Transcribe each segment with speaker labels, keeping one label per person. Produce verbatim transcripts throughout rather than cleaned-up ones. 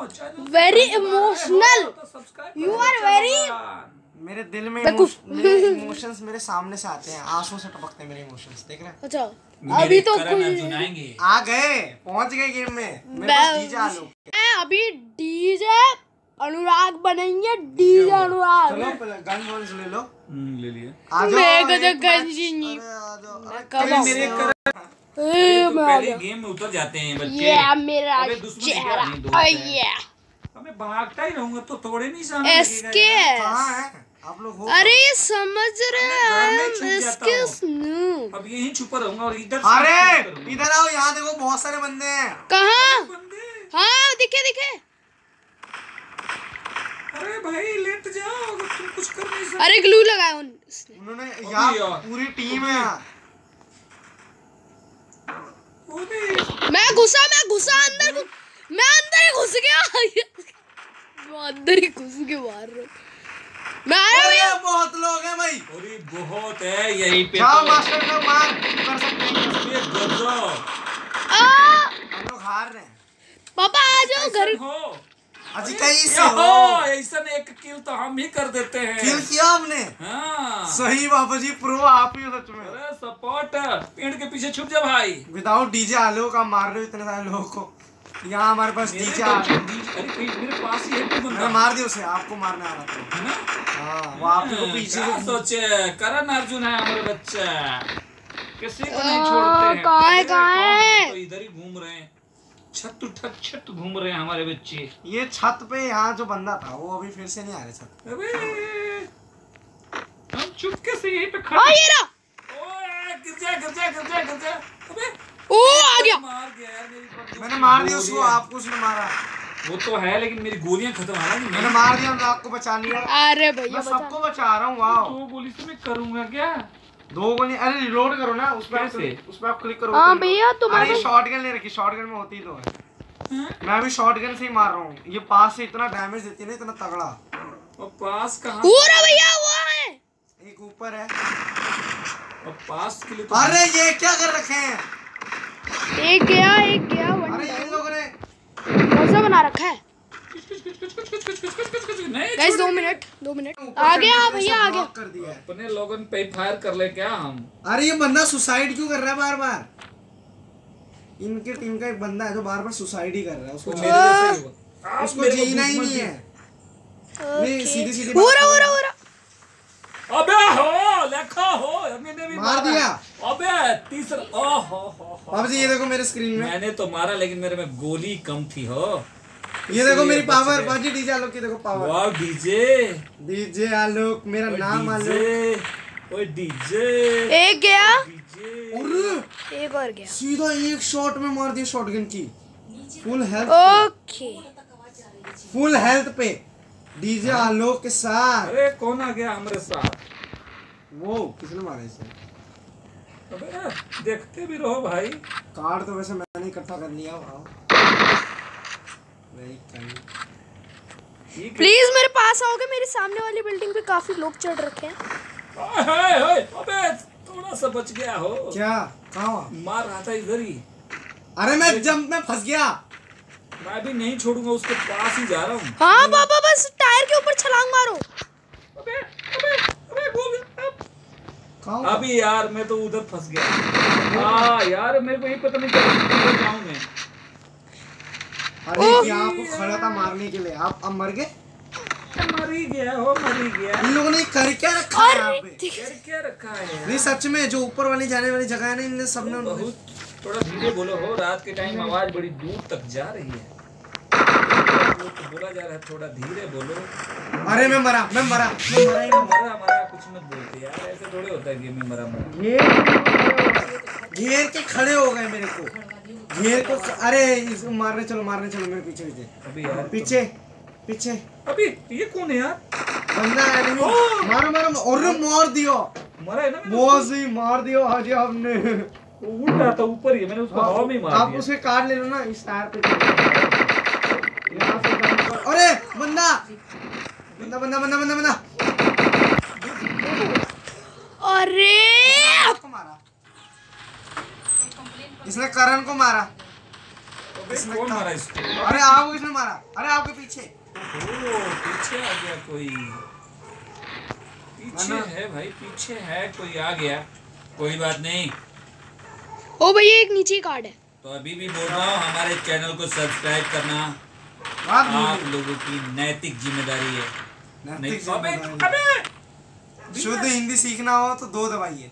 Speaker 1: Very emotional, you are very.
Speaker 2: मेरे दिल में इमोशंस मेरे सामने से आते हैं, आंसू से टपकते हैं मेरे इमोशंस, देख रहे हैं।
Speaker 1: अच्छा अभी तो
Speaker 3: कुछ
Speaker 2: आ गए, पहुंच गए गेम में। मेरे पास डीजे आलू
Speaker 1: अभी डीजे अनुराग बनेंगे, डीजे अनुराग।
Speaker 2: चलो गन वॉन्स ले लो।
Speaker 3: ले लिए।
Speaker 2: आ जाओ।
Speaker 1: मैं तो गंजी नहीं
Speaker 3: कब मेरे कर
Speaker 1: ए मैं आ
Speaker 3: पहले
Speaker 1: गया।
Speaker 3: गेम में उतर जाते हैं बच्चे।
Speaker 1: ये मेरा
Speaker 3: अबे दुश्मन क्या
Speaker 1: चेहरा,
Speaker 3: नहीं दोस्त है।
Speaker 1: ये
Speaker 3: अबे भागता ही रहूंगा तो थोड़े नहीं सामने
Speaker 1: एसके।
Speaker 2: कहां है आप लोग? हो
Speaker 1: अरे ये समझ रहे
Speaker 3: घर में
Speaker 1: हैं
Speaker 3: छुप जाता
Speaker 1: इसके
Speaker 3: हूँ।
Speaker 1: स्नू।
Speaker 3: अब यहीं छुपा रहूंगा और इधर
Speaker 2: अरे इधर आओ, यहाँ देखो बहुत सारे बंदे हैं।
Speaker 1: कहाँ?
Speaker 3: बंदे।
Speaker 1: हाँ दिखे दिखे।
Speaker 3: अरे भाई लेट जाओ, अगर तुम कुछ कर नहीं सकते।
Speaker 1: अरे ग्लू लगाया उन-
Speaker 2: उन्होंने
Speaker 3: यार,
Speaker 2: यार पूरी टीम है यार।
Speaker 1: मैं घुसा मैं घुसा अंदर घुस, मैं अंदर ही घुस गया। मैं अंदर ही घुस के मार रहा हूँ। मैं आ रहा भैया।
Speaker 2: बहुत लोग हैं भाई।
Speaker 3: अरे बहुत है यहीं पे।
Speaker 2: जाओ मास्टर लोग मार कर सकते हैं।
Speaker 3: ये गजब।
Speaker 1: आ
Speaker 2: हम लोग हार रहे हैं।
Speaker 1: पापा आ जाओ घर।
Speaker 3: हो
Speaker 2: अजी कहीं से
Speaker 3: या
Speaker 2: हो।
Speaker 3: हो ऐसा एक किल तो हम ही कर देते हैं।
Speaker 2: किल किया हमने।
Speaker 3: हाँ
Speaker 2: सही बाबा जी, प्रो आप ही हो सच में।
Speaker 3: अरे सपोर्ट, पेड़ के पीछे छुप जा भाई।
Speaker 2: विदाउट डीजे आलू का मार रहे हो इतने सारे लोगों को। यहाँ हमारे पास
Speaker 3: मेरे
Speaker 2: डीजे
Speaker 3: तो-
Speaker 2: आ
Speaker 3: अरे कहीं मेरे पास ही है कोई बंदा।
Speaker 2: मैंने मार दिया उसे, आपको मारने आ रहा था।
Speaker 3: है ना?
Speaker 2: हाँ वो आपको पीछे
Speaker 3: क्या
Speaker 2: से-
Speaker 3: सोचे करण अर्जुन है हमारे बच्चा, किसी को नहीं छोड़ते हैं।
Speaker 1: कहाँ है,
Speaker 3: इधर
Speaker 1: कहाँ
Speaker 3: कौन
Speaker 1: है?
Speaker 3: तो इधर ही घूम रहे हैं, छत उठक छत घूम रहे हैं हमारे बच्चे।
Speaker 2: ये छत पे यहाँ जो बंदा था वो अभी फिर से नहीं आ रहे छत पे।
Speaker 3: अबे हम चुपके से यहीं पे
Speaker 1: आ
Speaker 3: खड़े।
Speaker 1: ये रहा।
Speaker 3: ओए गिर जा गिर जा गिर जा गिर जा। अबे
Speaker 1: ओ आ गया।
Speaker 3: मार गया यार मेरी बंदूक।
Speaker 2: मैंने मार दिया उसको,
Speaker 3: गोलियां।
Speaker 2: आपको उसने मारा।
Speaker 3: वो तो है लेकिन मेरी गोलियां खत्म है ना।
Speaker 2: मैंने मार दिया, मैं आपको बचा लिया।
Speaker 1: अरे भैया
Speaker 2: मैं
Speaker 1: बचा।
Speaker 2: सबको बचा रहा हूँ। वाह,
Speaker 3: दो गोली से मैं करूंगा क्या?
Speaker 2: दो गोली। अरे रिलोड करो ना, उस पे आप
Speaker 3: कैसे?
Speaker 2: क्लिक- उस पे आप क्लिक करो।
Speaker 1: हाँ भैया तुम्हारे
Speaker 2: अरे शॉटगन ले रखी, शॉटगन में होती तो है।
Speaker 3: हाँ?
Speaker 2: मैं भी शॉटगन से ही मार रहा हूँ। ये पास से इतना डैमेज देती है ना, इतना तगड़ा।
Speaker 3: और पास कहाँ?
Speaker 1: पूरा भैया वो है।
Speaker 2: एक ऊपर है।
Speaker 3: और पास के लिए तो
Speaker 2: अरे ये क्या कर रखे हैं?
Speaker 1: एक गया एक गया।
Speaker 2: अरे इन लोगों ने
Speaker 1: कौन सा बना रखा है?
Speaker 3: कुछ कुछ कुछ कुछ कुछ कुछ कुछ कुछ कुछ कुछ नहीं
Speaker 1: गाइस दो मिनट दो मिनट। आ गया भैया आ गया।
Speaker 2: कर दिया है।
Speaker 3: अपने लोगन पे फायर कर ले क्या हम?
Speaker 2: अरे ये बंदा सुसाइड क्यों कर रहा है बार बार? इनके टीम का एक बंदा है जो बार बार सुसाइड ही कर रहा है। उसको
Speaker 3: कुछ मेरे जैसा ही हुआ।
Speaker 2: उसको
Speaker 3: मेरे को
Speaker 2: जीना ही
Speaker 3: दुश्मन
Speaker 2: नहीं
Speaker 3: थी।
Speaker 2: है। नहीं सीधी सीधी
Speaker 1: हो रहा हो रहा हो रहा।
Speaker 3: अबे हो लेखा हो मैंने भी
Speaker 2: मार दिया।
Speaker 3: अबे तीसरा ओहो हो हो
Speaker 2: अब जी ये देखो मेरे स्क्रीन में,
Speaker 3: मैंने तो मारा लेकिन मेरे में गोली कम थी हो।
Speaker 2: ये देखो मेरी
Speaker 3: बच
Speaker 2: पावर।
Speaker 3: गए।
Speaker 2: बाजी डीजे आलोक की देखो पावर।
Speaker 3: वाह डीजे
Speaker 2: डीजे आलोक मेरा
Speaker 3: ओए
Speaker 2: नाम आलोक।
Speaker 3: डीजे ओए डीजे
Speaker 1: एक गया
Speaker 3: डीजे।
Speaker 2: और
Speaker 1: एक और गया।
Speaker 2: सीधा एक शॉट में मार दिया शॉटगन की। Full health
Speaker 1: okay
Speaker 2: full health पे डीजे आलोक के साथ।
Speaker 3: अरे कौन आ गया हमारे साथ?
Speaker 2: वो किसने मारा इसे?
Speaker 3: अबे देखते भी रहो भाई।
Speaker 2: कार्ड तो वैसे मैंने इकट्ठा कर लिया। वाह नहीं कहीं।
Speaker 3: ठीक है।
Speaker 1: प्लीज मेरे पास आओगे? मेरे सामने वाली बिल्डिंग पे काफी लोग चढ़ रखे हैं।
Speaker 3: ओए, ओए, ओए, अबे थोड़ा सा बच गया हो।
Speaker 2: क्या कहाँ हुआ?
Speaker 3: मार रहा था इधर ही।
Speaker 2: अरे मैं जंप में फंस गया।
Speaker 3: मैं भी नहीं छोड़ूंगा, उसके पास ही जा रहा हूँ।
Speaker 1: हाँ पापा बस टायर के ऊपर छलांग मारो।
Speaker 3: अबे अबे अबे गोली अब।
Speaker 2: कहाँ हुआ?
Speaker 3: अभी यार मैं तो उधर फंस गया। हाँ यार मेरे को ही पता नहीं चला किधर जाऊँ मैं।
Speaker 2: अरे क्या आपको खड़ा था मारने के लिए, आप अब मर गए।
Speaker 3: मर ही गया हो मर ही गया।
Speaker 2: इन लोगों ने कर क्या रखा है यहाँ पे?
Speaker 3: यार क्या रखा है यार?
Speaker 2: नहीं सच में जो ऊपर वाली जाने वाली जगह है ना, इनने सबने उन्होंने
Speaker 3: बहुत थोड़ा धीरे बोलो हो, रात के टाइम आवाज बड़ी दूर तक जा रही है। वो तो बोला जा रहा है थोड़ा धीरे बोलो।
Speaker 2: अरे मैं मरा मैं मरा मैं मरा ही नहीं।
Speaker 3: मरा मरा कुछ मत बोलते यार, ऐसे थोड़े होता है गेम में मरा मरा।
Speaker 2: घेर घेर के खड़े हो गए मेरे को, घेर को। अरे इसको मारने चलो मारने चलो मेरे पीछे पीछे
Speaker 3: अभी यार
Speaker 2: पीछे पीछे
Speaker 3: अभी ये कौन है यार?
Speaker 2: बंदा है नहीं। मारो मारो और मार दियो।
Speaker 3: मरा है ना मैंने
Speaker 2: बहुत सही मार दियो आज हमने।
Speaker 3: उसको। वो उड़ रहा था ऊपर ही, मैंने उसको हवा में ही मार
Speaker 2: आप
Speaker 3: दिया।
Speaker 2: उसे काट ले लो ना इस टायर पे। यहाँ से jump कर- अरे बंदा बंदा बंदा बंदा बंदा बंदा
Speaker 1: अरे
Speaker 2: को मारा। इसने करण को मारा।
Speaker 3: अबे कौन मारा इसको?
Speaker 2: अरे आओ किसने मारा? अरे आपके पीछे।
Speaker 3: ओ पीछे आ गया कोई, पीछे है भाई, पीछे है कोई आ गया, कोई बात नहीं।
Speaker 1: ओ भैया एक नीचे कार्ड है।
Speaker 3: तो अभी भी बोल रहा हूँ हमारे चैनल को सब्सक्राइब करना आप लोगों की नैतिक जिम्मेदारी है। नहीं तो अबे अबे
Speaker 2: शुद्ध हिंदी सीखना हो तो दो दबाइए।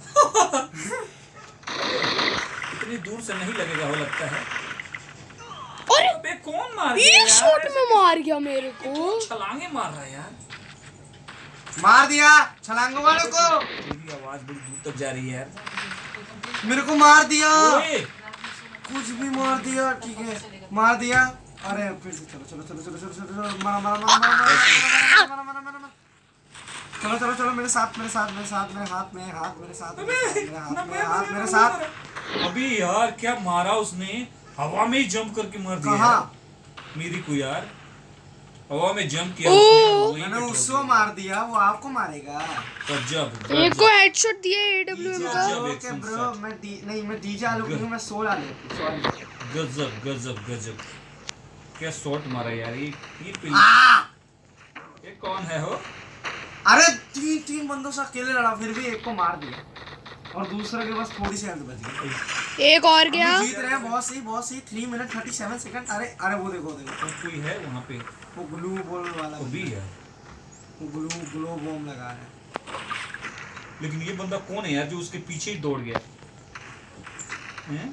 Speaker 3: इतनी दूर से नहीं लगेगा हो लगता है।
Speaker 1: अरे
Speaker 3: अबे कौन मार गया?
Speaker 1: एक शॉट में मार गया मेरे को।
Speaker 3: छलांगे मार रहा है यार।
Speaker 2: मार दिया छलांगों वाले को।
Speaker 3: तेरी आवाज बड़ी दूर तक जा रही है यार।
Speaker 2: मेरे को मार दिया,
Speaker 3: ओए
Speaker 2: कुछ भी मार दिया। ठीक है मार दिया। अरे फिर से चलो चलो चलो चलो चलो चलो चलो मारा मारा मारा मारा मारा मारा मारा। चलो चलो चलो मेरे साथ मेरे साथ मेरे साथ मेरे हाथ में हाथ मेरे साथ मेरे हाथ में हाथ मेरे साथ।
Speaker 3: अभी यार क्या मारा उसने, हवा में ही जंप करके मार दिया।
Speaker 2: कहाँ
Speaker 3: मेरी को यार हवा में जंप किया
Speaker 1: ओ,
Speaker 3: उसने,
Speaker 2: मैंने उसको मार दिया, वो आपको मारेगा।
Speaker 3: गजब
Speaker 1: एक को हेडशॉट दिया एडब्ल्यूएम का।
Speaker 2: ओके ब्रो मैं डी नहीं मैं डीजे आलू नहीं हूं, मैं सोल आलू। सॉरी।
Speaker 3: गजब गजब गजब क्या शॉट मारा यार। ये ये पिल ये कौन है हो?
Speaker 2: अरे तीन तीन बंदों से अकेले लड़ा, फिर भी एक को मार दिया और दूसरे के पास थोड़ी सी हेल्थ बच गई।
Speaker 1: एक और गया।
Speaker 2: हम जीत रहे हैं। बहुत सही बहुत सही। Three minute thirty seven second. अरे अरे वो देखो देखो
Speaker 3: तो कोई है वहाँ पे?
Speaker 2: वो ग्लू बॉल वाला
Speaker 3: वो भी है,
Speaker 2: वो ग्लू ग्लो बॉम्ब लगा रहा है।
Speaker 3: लेकिन ये बंदा कौन है यार जो उसके पीछे ही दौड़ गया हैं?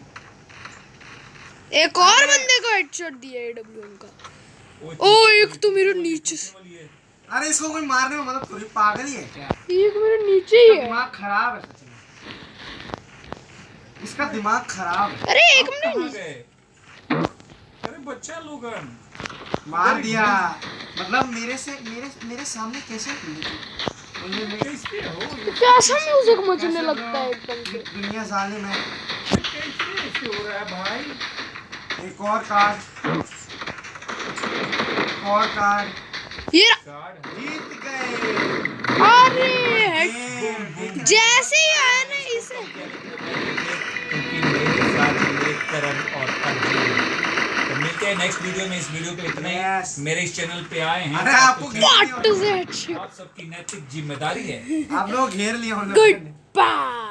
Speaker 1: एक और बंदे को हेडशॉट दिया एडब्ल्यूएम का। ओ एक तो मेरे नीचे से।
Speaker 2: अरे इसको कोई मारने में मदद करो, पागल ही है क्या?
Speaker 1: एक मेरे नीचे ही है।
Speaker 2: दिमाग खराब है सच में, इसका दिमाग खराब है।
Speaker 1: अरे एक मिनट
Speaker 3: कहाँ गए? अरे बच्चा लोगन
Speaker 2: मार दिया। मतलब मेरे से मेरे मेरे सामने कैसे
Speaker 3: कैसे हो?
Speaker 1: कैसा म्यूजिक मचने लगता है एकदम से।
Speaker 2: दुनिया जालिम है।
Speaker 3: कैसे ऐसे हो रहा है भाई?
Speaker 2: एक और कार्ड, एक और कार्ड।
Speaker 1: ये
Speaker 3: कार्ड
Speaker 2: जीत गए।
Speaker 1: अरे
Speaker 2: गेम।
Speaker 1: जैसे ही आया ना इसे।
Speaker 3: क्योंकि मेरे साथ ये करण और अर्जुन। तो मिलते हैं नेक्स्ट वीडियो में। इस वीडियो पे इतना
Speaker 2: Yes.
Speaker 3: ही। मेरे इस चैनल पे आए हैं
Speaker 2: अरे
Speaker 3: तो
Speaker 2: आपको
Speaker 3: कुछ-
Speaker 1: व्हाट इज इट?
Speaker 3: आप सबकी नैतिक जिम्मेदारी है।
Speaker 2: आप लोग घेर लिए
Speaker 1: गुड बाय।